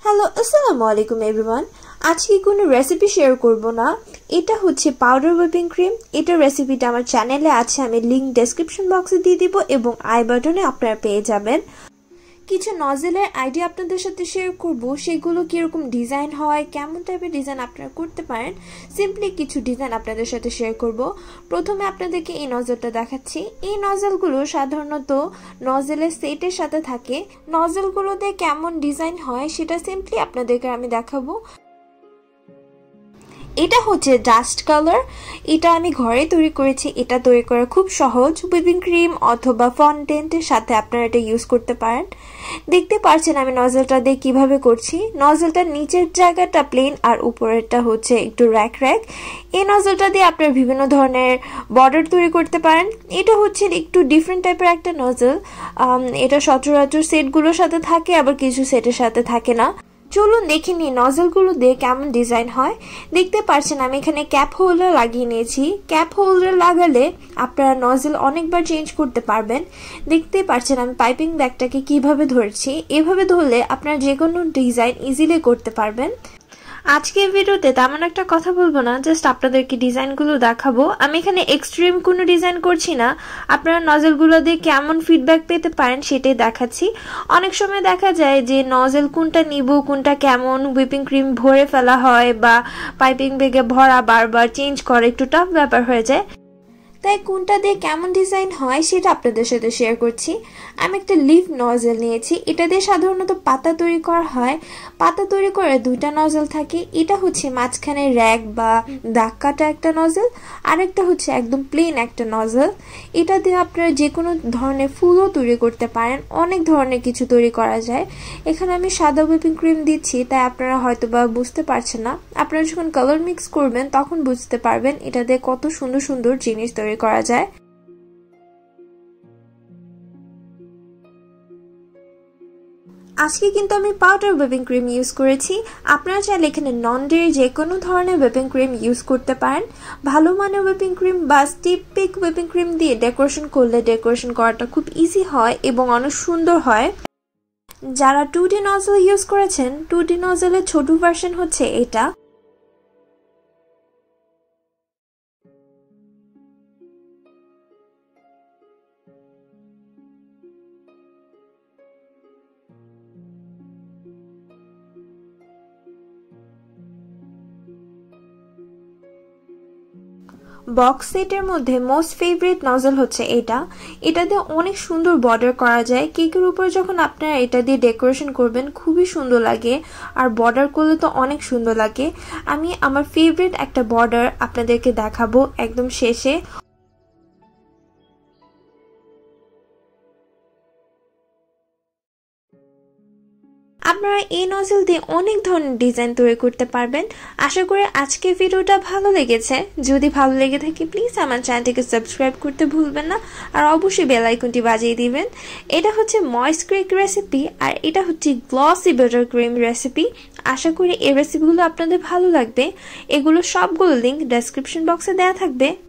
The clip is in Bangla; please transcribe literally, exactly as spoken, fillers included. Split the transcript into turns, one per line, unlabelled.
হ্যালো আসসালামু আলাইকুম এভরিওয়ান। আজকে কোনো রেসিপি শেয়ার করব না, এটা হচ্ছে পাউডার হুইপিং ক্রিম। এটা রেসিপিটা আমার চ্যানেলে আছে, আমি লিংক ডেসক্রিপশন বক্সে দিয়ে দিব এবং আই বাটনে আপনারা পেয়ে যাবেন। কিছু নজেলের আইডিয়া আপনাদের সাথে শেয়ার করব, সেগুলো কীরকম ডিজাইন হয়, কেমন টাইপের ডিজাইন আপনারা করতে পারেন। সিম্পলি কিছু ডিজাইন আপনাদের সাথে শেয়ার করব। প্রথমে আপনাদেরকে এই নজেলটা দেখাচ্ছি। এই নজেলগুলো সাধারণত নজেলের সেটের সাথে থাকে। নজেলগুলোতে কেমন ডিজাইন হয় সেটা সিম্পলি আপনাদেরকে আমি দেখাবো। এটা হচ্ছে ডাস্ট কালার, এটা আমি ঘরে তৈরি করেছি। এটা তৈরি করা খুব সহজ, হুইপিং ক্রিম অথবা ফন্ডেন্টের সাথে আপনারা এটা ইউজ করতে পারেন। দেখতে পাচ্ছেন আমি নজলটা দিয়ে কিভাবে করছি। নজলটার নিচের জায়গাটা প্লেন আর উপরেরটা হচ্ছে একটু র্যাক র্যাক। এই নজলটা দিয়ে আপনারা বিভিন্ন ধরনের বর্ডার তৈরি করতে পারেন। এটা হচ্ছে একটু ডিফারেন্ট টাইপের একটা নজল। এটা সচরাচর সেটগুলোর সাথে থাকে, আবার কিছু সেটের সাথে থাকে না। চলুন দেখে নিই নজলগুলো দিয়ে কেমন ডিজাইন হয়। দেখতে পাচ্ছেন আমি এখানে ক্যাপ হোল্ডার লাগিয়ে নিয়েছি। ক্যাপ হোল্ডার লাগালে আপনারা নজল অনেকবার চেঞ্জ করতে পারবেন। দেখতে পাচ্ছেন আমি পাইপিং ব্যাগটাকে কিভাবে ধরছি। এভাবে ধরলে আপনারা যে কোনো ডিজাইন ইজিলি করতে পারবেন। আজকের ভিডিওতে তেমন একটা কথা বলবো না, জাস্ট আপনাদেরকে ডিজাইনগুলো দেখাবো। আমি এখানে এক্সট্রিম কোনো ডিজাইন করছি না, আপনারা নজলগুলো দিয়ে কেমন ফিডব্যাক পেতে পারেন সেটাই দেখাচ্ছি। অনেক সময় দেখা যায় যে নজল কোনটা নিব, কোনটা কেমন, হুইপিং ক্রিম ভরে ফেলা হয় বা পাইপিং ব্যাগে ভরা বারবার চেঞ্জ করে একটু টাফ ব্যাপার হয়ে যায়। তাই কোনটা দিয়ে কেমন ডিজাইন হয় সেটা আপনাদের সাথে শেয়ার করছি। আমি একটা লিফ নজল নিয়েছি। এটা দিয়ে সাধারণত পাতা তৈরি করা হয়। পাতা তৈরি করে দুইটা নজল থাকে। এটা হচ্ছে মাঝখানে র্যাক বা দাগ কাটা একটা নজল, আরেকটা হচ্ছে একদম প্লেন একটা নজল। এটা দিয়ে আপনারা যে কোনো ধরনের ফুলও তৈরি করতে পারেন। অনেক ধরনের কিছু তৈরি করা যায়। এখানে আমি সাদা হুইপিং ক্রিম দিচ্ছি, তাই আপনারা হয়তো বা বুঝতে পারছেন না। আপনারা যখন কালার মিক্স করবেন তখন বুঝতে পারবেন এটা দিয়ে কত সুন্দর সুন্দর জিনিস তৈরি করা যায়। আজকে কিন্তু আমি পাউডার হুইপিং ক্রিম ইউজ করেছি। আপনারা চাইলে এখানে নন ডেয়ারি যে কোনো ধরনের হুইপিং ক্রিম ইউজ করতে পারেন। ভালো মানের হুইপিং ক্রিম বা স্টিপ পিক হুইপিং ক্রিম দিয়ে ডেকোরেশন করলে ডেকোরেশন করাটা খুব ইজি হয় এবং অনেক সুন্দর হয়। যারা টু ডি নজল ইউজ করেছেন, টু ডি নজলের ছোট ভার্সন হচ্ছে এটা। বক্স সেটের মধ্যে মোস্ট ফেভারিট নজল হচ্ছে এটা। এটা দিয়ে অনেক সুন্দর বর্ডার করা যায়। কেকের উপর যখন আপনারা এটা দিয়ে ডেকোরেশন করবেন খুবই সুন্দর লাগে, আর বর্ডার করলে তো অনেক সুন্দর লাগে। আমি আমার ফেভারিট একটা বর্ডার আপনাদেরকে দেখাবো একদম শেষে। আপনারা এই নজল দিয়ে অনেক ধরনের ডিজাইন তৈরি করতে পারবেন। আশা করি আজকের ভিডিওটা ভালো লেগেছে। যদি ভালো লেগে থাকে প্লিজ আমার চ্যানেলটিকে সাবস্ক্রাইব করতে ভুলবেন না, আর অবশ্যই বেল আইকনটি বাজিয়ে দিবেন। এটা হচ্ছে ময়েস্ট কেক রেসিপি, আর এটা হচ্ছে গ্লসি বাটার ক্রিম রেসিপি। আশা করি এই রেসিপিগুলো আপনাদের ভালো লাগবে। এগুলো সবগুলো লিঙ্ক ডেসক্রিপশন বক্সে দেওয়া থাকবে।